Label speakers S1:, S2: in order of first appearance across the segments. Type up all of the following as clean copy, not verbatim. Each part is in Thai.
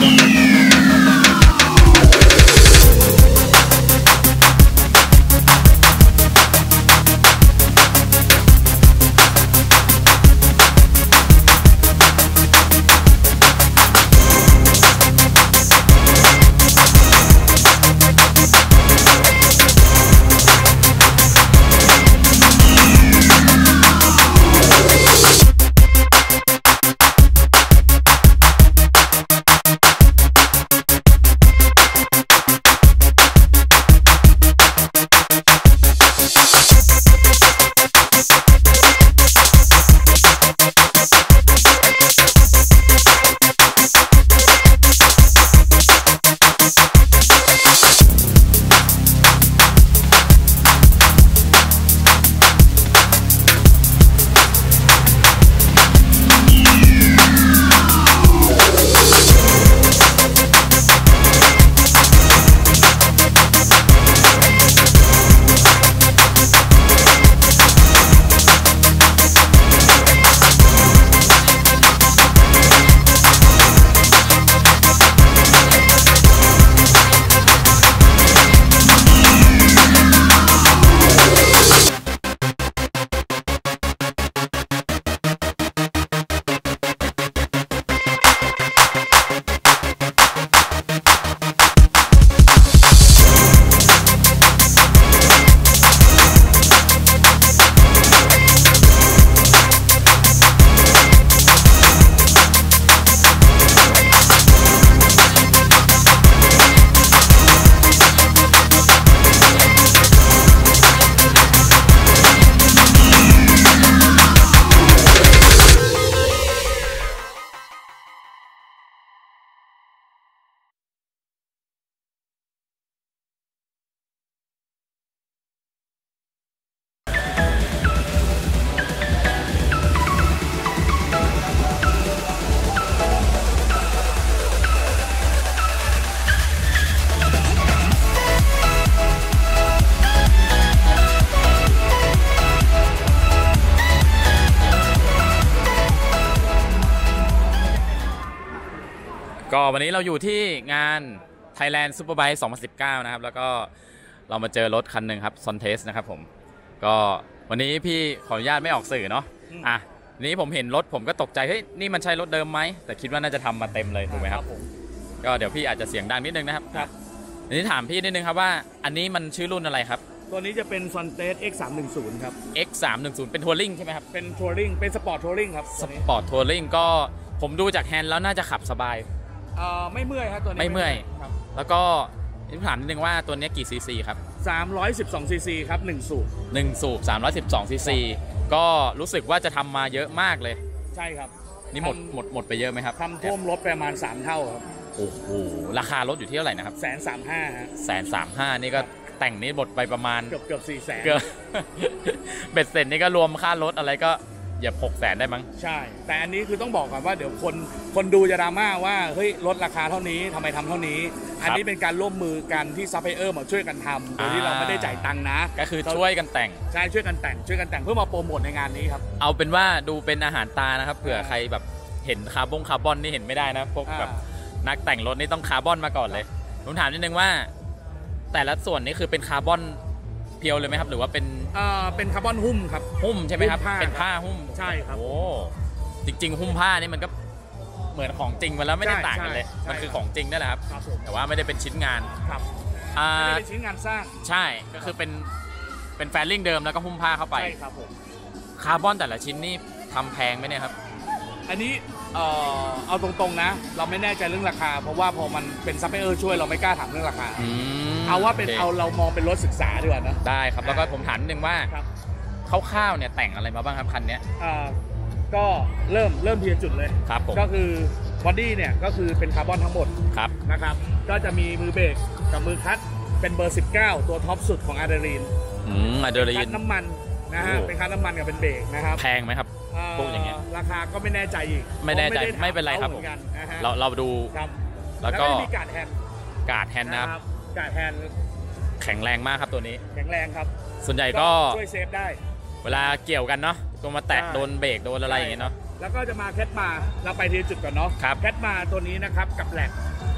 S1: ก็วันนี้เราอยู่ที่งาน Thailand Superbike 2019 นะครับแล้วก็เรามาเจอรถคันหนึ่งครับ Sontes นะครับผมก็วันนี้พี่ขออนุญาตไม่ออกสื่อเนาะนี้ผมเห็นรถผมก็ตกใจเฮ้ยนี่มันใช่รถเดิมไหมแต่คิดว่าน่าจะทำมาเต็มเลยถูกไหมครับก็เดี๋ยวพี่อาจจะเสียงดังนิดนึงนะครับทีนี้ถามพี่นิดนึงครับว่าอันนี้มันชื่อรุ่นอะไรครับ
S2: ตัวนี้จะเป็น Sontes X310 ครับ
S1: X310 เป็นทัวริงใช่ไหมครับ
S2: เป็นทัวริงเป็นสปอร์ตทัวริงครับ
S1: สปอร์ตทัวริงก็ผมดูจากแฮนด์แล้วน่าจะขับสบาย
S2: ไม่เมื่อยครับตัวนี้
S1: ไม่เมื่อยแล้วก็ถามนิดนึงว่าตัวนี้กี่ซีซีครับ
S2: 312ซีซีครับ1 สูบ
S1: 312ซีซีก็รู้สึกว่าจะทำมาเยอะมากเลย
S2: ใช่ครับ
S1: นี่หมดไปเยอะไหมครับ
S2: ทำท่วมรถประมาณ3 เท่าครับ
S1: โอ้โหราคารถอยู่ที่เท่าไหร่นะครับ
S2: 135,000
S1: นี่ก็แต่งนี้หมดไปประมาณ
S2: เกือบ400,000
S1: เกือบเบ็ดเสร็จนี่ก็รวมค่ารถอะไรก็อย่า600,000ได้มั้ง
S2: ใช่แต่อันนี้คือต้องบอกก่อนว่าเดี๋ยวคนดูจะดราม่าว่าเฮ้ยลดราคาเท่านี้ทำไมทำเท่านี้อันนี้เป็นการร่วมมือกันที่ซัพพลายเออร์มาช่วยกันทำโดยที่เราไม่ได้จ่ายตังค์นะ
S1: ก็คือช่วยกันแต่ง
S2: ใช่ช่วยกันแต่งเพื่อมาโปรโมทในงานนี้ครับ
S1: เอาเป็นว่าดูเป็นอาหารตานะครับเผื่อใครแบบเห็นคาร์บอนนี่เห็นไม่ได้นะพวกแบบนักแต่งรถนี่ต้องคาร์บอนมาก่อนเลยผมถามนิดนึงว่าแต่ละส่วนนี้คือเป็นคาร์บอนเพียวเลยไหมครับหรือว่า
S2: เป็นคาร์บอนหุ้มครับ
S1: หุ้มใช่ไหมครับเป็นผ้าหุ้ม
S2: ใช่ครับ
S1: โอ้จริงๆหุ้มผ้านี่มันก็เหมือนของจริงมาแล้วไม่ได้ต่างกันเลยมันคือของจริงนั่นแหละครับแต่ว่าไม่ได้เป็นชิ้นงาน
S2: ครับไม่ได้เป็นชิ้นงานสร้าง
S1: ใช่ก็คือเป็นแฟลลิ่งเดิมแล้วก็หุ้มผ้าเข้าไป
S2: ใช่ครับผม
S1: คาร์บอนแต่ละชิ้นนี่ทำแพงไหมเนี่ยครับ
S2: อันนี้เอาตรงๆนะเราไม่แน่ใจเรื่องราคาเพราะว่าพอมันเป็นซัพพลายเออร์ช่วยเราไม่กล้าถามเรื่องราคาเอาว่าเป็นเรามองเป็นรถศึกษาดีกว่านะ
S1: ได้ครับแล้วก็ผมถามนิดนึงว่าคร่าวๆเนี่ยแต่งอะไรมาบ้างครับคันนี้
S2: ก็เริ่มทีละจุดเลย
S1: ครับผม
S2: ก็คือบอดี้เนี่ยก็คือเป็นคาร์บอนทั้งหมด
S1: ครับ
S2: นะครับก็จะมีมือเบรกกับมือคัทเป็นเบอร์19ตัวท็อปสุดของอะดรีนา
S1: ดรีน
S2: น้ำมันนะฮะเป็นคัทน้ำมันกับเป็นเบรกนะครับ
S1: แพงไหมครับพวกอย่างเงี้ย
S2: ราคาก็ไม่แน่ใจอีก
S1: ไม่แน่ใจไม่เป็นไรครับผมเราดู
S2: แล้วก็มีการ์ดแฮนด์
S1: นะครับ
S2: การ์ดแฮนด์
S1: แข็งแรงมากครับตัวนี้
S2: แข็งแรงครับ
S1: ส่วนใหญ่ก็
S2: ช่วยเซฟได้
S1: เวลาเกี่ยวกันเนาะตัวมาแตะโดนเบรกโดนอะไรอย่างเงี้ยเนาะ
S2: แล้วก็จะมาแคทมาเราไปทีจุดก่อนเนาะแคทมาตัวนี้นะครับกับแหลก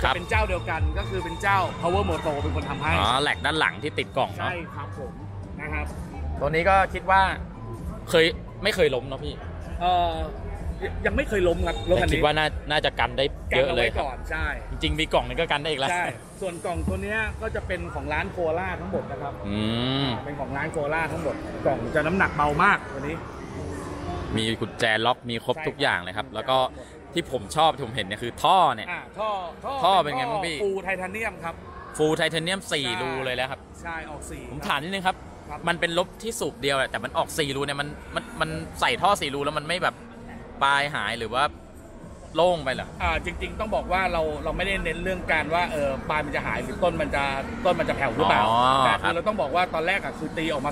S2: จะเป็นเจ้าเดียวกันก็คือเป็นเจ้า Power Moto เป็นคนทำให้
S1: อ๋อแหลกด้านหลังที่ติดกล่องเนาะ
S2: ใช่ครับผมนะครับ
S1: ตัวนี้ก็คิดว่าไม่เคยล้มเนาะพี่
S2: ยังไม่เคยล้มครับรถคันนี้
S1: คิดว่าน่าจะกันได้เยอะเลย
S2: ก่อนใช่
S1: จริงๆมีกล่องนึงก็กันได้อีกแล้ว
S2: ใช่ส่วนกล่องตัวนี้ก็จะเป็นของร้านโคล่าทั้งหมดนะครับเป็นของร้านโคล่าทั้งหมดกล่องจะน้ำหนักเบามากตัวนี้
S1: มีกุญแจล็อกมีครบทุกอย่างเลยครับแล้วก็ที่ผมชอบที่ผมเห็นเนี่ยคือท่อเนี่ยท่อเป็นไงบ้างพี่
S2: ฟูไทเทเนียมครับ
S1: ฟูไทเทเนียม4รูเลยแล้วครับ
S2: ใช่ออก4
S1: ผมถามนิดนึงครับมันเป็นรถที่สูบเดียวแต่มันออก4รูเนี่ยมันใส่ท่อ4รูแล้วมันไม่แบบปลายหายหรือว่าโล่งไปเหรอ
S2: จริงๆต้องบอกว่าเราไม่ได้เน้นเรื่องการว่าปลายมันจะหายหรือต้นมันจะแผ่วหรือเปล่าแต่คือเราต้องบอกว่าตอนแรกคือตีออกมา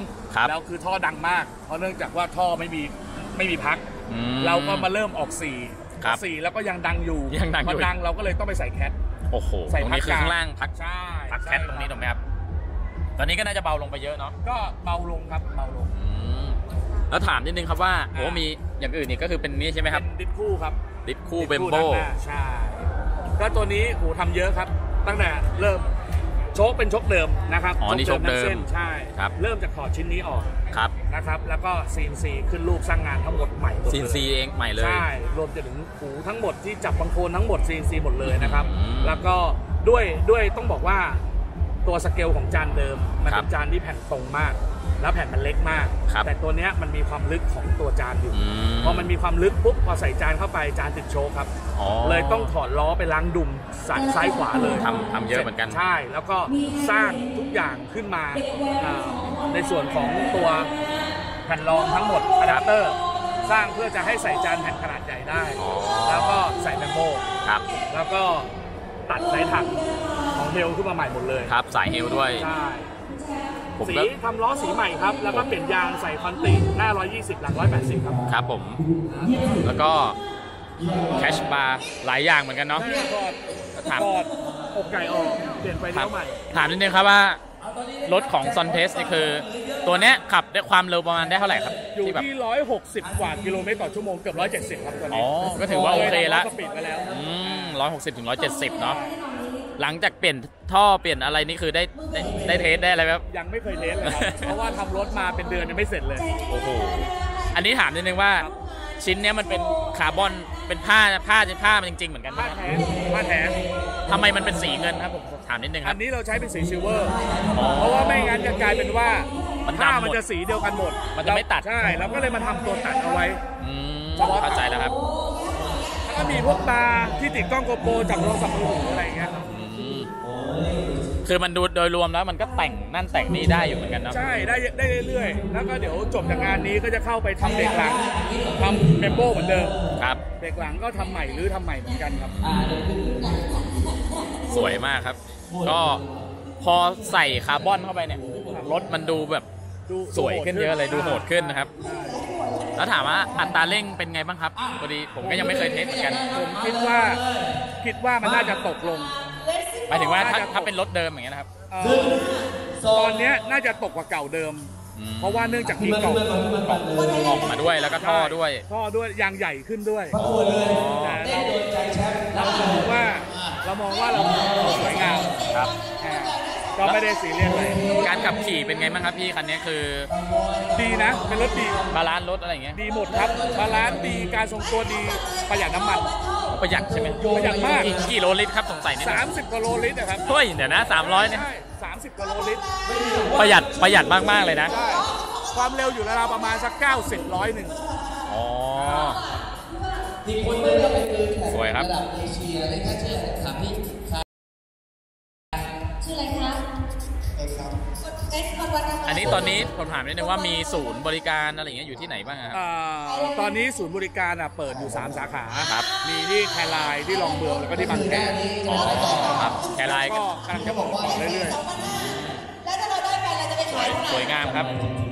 S2: 2แล้วคือท่อดังมากเพราะเนื่องจากว่าท่อไม่มีพักเราก็มาเริ่มออก4แล้วก็ยังดังอยู่พอดังเราก็เลยต้องไปใส่แคท
S1: โอ้โหใส่พักข้างล่างพักแคทตรงนี้ถูกไหมครับตอนนี้ก็น่าจะเบาลงไปเยอะเนาะ
S2: ก็เบาลงครับเบาลง
S1: แล้วถามนิดนึงครับว่าโอ้มีอย่างอื่นนี่ก็คือเป็นนี้ใช่ไหมครับ
S2: ดิสคู่ครับ
S1: ดิสคู่เบมโบ
S2: ใช่ก็ตัวนี้โหทำเยอะครับตั้งแต่เริ่มโชคเป็นโชคเดิมนะครับ
S1: อ๋อนี่โชคเดิม
S2: ใช่
S1: ครับ
S2: เริ่มจากถอดชิ้นนี้ออก
S1: ครับ
S2: นะครับแล้วก็ CNC ขึ้นรูปสร้างงานทั้งหมดใหม่
S1: CNC เองใหม่เลย
S2: ใช่รวมถึงหูทั้งหมดที่จับบังโคลนทั้งหมด CNC หมดเลยนะครับแล้วก็ด้วยต้องบอกว่าตัวสเกลของจานเดิมมันเป็นจานที่แผ่นตรงมากแล้วแผ่นมันเล็กมากแต่ตัวนี้มันมีความลึกของตัวจานอยู่พอมันมีความลึกปุ๊บพอใส่จานเข้าไปจานติดโชว์ครับเลยต้องถอดล้อไปล้างดุมซ้ายขวาเลย
S1: ทำเยอะเหมือนกัน
S2: ใช่แล้วก็สร้างทุกอย่างขึ้นมาในส่วนของตัวแผ่นรองทั้งหมดอะแดปเตอร์สร้างเพื่อจะให้ใส่จานแผ่นขนาดใหญ่ได้แล้วก็ใส่แมมโบแล้วก็ตัดสายถักของเฮลขึ้นมาใหม่หมดเลย
S1: ครับสายเฮลด้วย
S2: ใช่สีทำล้อสีใหม่ครับแล้วก็เปลี่ยนยางใส่คอนติหน้า120หลัง180ครับ
S1: ครับผมแล้วก็แคชบาร์หลายอย่างเหมือนกันเนาะ
S2: ถามอกไก่ออกเปลี่ยนไฟเลี้ยวใหม่
S1: ถามนิดนึงครับว่ารถของ Sontes นี่คือตัวเนี้ยขับได้ความเร็วประมาณได้เท่าไหร่ครับ
S2: อยู่ที่160กว่ากิโลเมตรต่อชั่วโมงเกือบ170ครับตัวนี้
S1: ก็ถือว่าโอเคแล้ว
S2: ปิดไปแล้ว
S1: 160ถึง170เนาะหลังจากเปลี่ยนท่อเปลี่ยนอะไรนี่คือได้เทสได้อะไรไหมครับ
S2: ยังไม่เคยเทสเลยครับเพราะว่าทำรถมาเป็นเดือนยังไม่เสร็จเลย
S1: โอ้โหอันนี้ถามนิดนึงว่าชิ้นนี้มันเป็นคาร์บอนเป็นผ้ามันจริงๆเหมือนกัน
S2: ผ้าแท้
S1: ทำไมมันเป็นสีเงินครับผมถามนิดนึงครับ
S2: อันนี้เราใช้เป็นสีซิลเวอร์เพราะว่าไม่งั้นจะกลายเป็นว่าผ้ามันจะสีเดียวกันหมด
S1: มันจะไม่ตัด
S2: ใช่แล้วก็เลยมาทำตัวตัดเอาไว้
S1: เข้าใจแล้วครับ
S2: แล้วก็มีพวกตาที่ติดกล้องโกโปรจากโทรศัพท์มือถืออะไรอย่างเงี้ย
S1: คือมันดูโดยรวมแล้วมันก็แต่งนั่นแต่งนี่ได้อยู่เหมือนกันเนาะ
S2: ใช่ได้เรื่อยๆแล้วก็เดี๋ยวจบจากงานนี้ก็จะเข้าไปทำเบรกหลังทำเมมโบเหมือนเดิม
S1: ครับ
S2: เบรกหลังก็ทำใหม่หรือทำใหม่เหมือนกันครับ
S1: สวยมากครับก็พอใส่คาร์บอนเข้าไปเนี่ยรถมันดูแบบสวยขึ้นเยอะเลยดูโหดขึ้นนะครับแล้วถามว่าอัตราเร่งเป็นไงบ้างครับพอดีผมก็ยังไม่เคยเทสเหมือนกัน
S2: ผมคิดว่ามันน่าจะตกลง
S1: หมายถึงว่าถ้าเป็นรถเดิมอย่างเงี้ยนะครับ
S2: ตอนนี้น่าจะตกกว่าเก่าเดิมเพราะว่าเนื่องจากมีกล่อง
S1: ออกมาด้วยแล้วก็ท่อด้วย
S2: ยางใหญ่ขึ้นด้วยแต่เรามองว่าเราสวยงาม
S1: ครับ
S2: ก็ไม่ได้ซีเรียสเลย
S1: การขับขี่เป็นไงบ้างครับพี่คันนี้คือ
S2: ดีนะเป็นรถดี
S1: บาลานซ์รถอะไรเงี้ย
S2: ดีหมดครับบาลานซ์ดีการทรงตัวดีประหยัดน้ำมัน
S1: ประหยัดใช่ไหม
S2: ประหยัดมาก
S1: กี่โลลิตรครับสงสัยนี่
S2: 30กิโลลิตรนะครับ
S1: เฮ้ยเดี๋ยวนะ300เนี่ย
S2: 30กิโลลิตร
S1: ประหยัดมากๆเลยนะ
S2: ความเร็วอยู่ราวประมาณสัก90-100
S1: อ๋อสวยครับอันนี้ตอนนี้ผมถามนิดนึงว่ามีศูนย์บริการอะไรอย่างเงี้ยอยู่ที่ไหนบ้างครับ
S2: ตอนนี้ศูนย์บริการเปิดอยู่3สาขาครับมีที่แคลายที่ลองเมืองแล้วก็ที่บางแค
S1: ครับแคลาย
S2: ก็กำลังจะบอกต่อเรื่อย
S1: ๆสวยงามครับ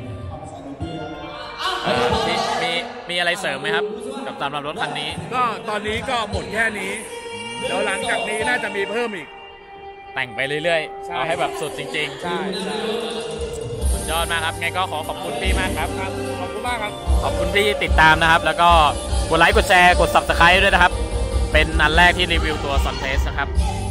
S1: มีอะไรเสริมไหมครับกับสำหรับรถคันนี้
S2: ก็ตอนนี้ก็หมดแค่นี้เดี๋ยวหลังจากนี้น่าจะมีเพิ่มอีก
S1: แต่งไปเรื่อยๆเอาให้แบบสุดจริงๆ
S2: ใช่
S1: สุดยอดมากครับไงก็ขอบคุณพี่มากครับ
S2: ขอบคุณมากครับ
S1: ขอบคุณที่ติดตามนะครับแล้วก็กดไลค์กดแชร์กด Subscribe ด้วยนะครับเป็นอันแรกที่รีวิวตัว Sontes นะครับ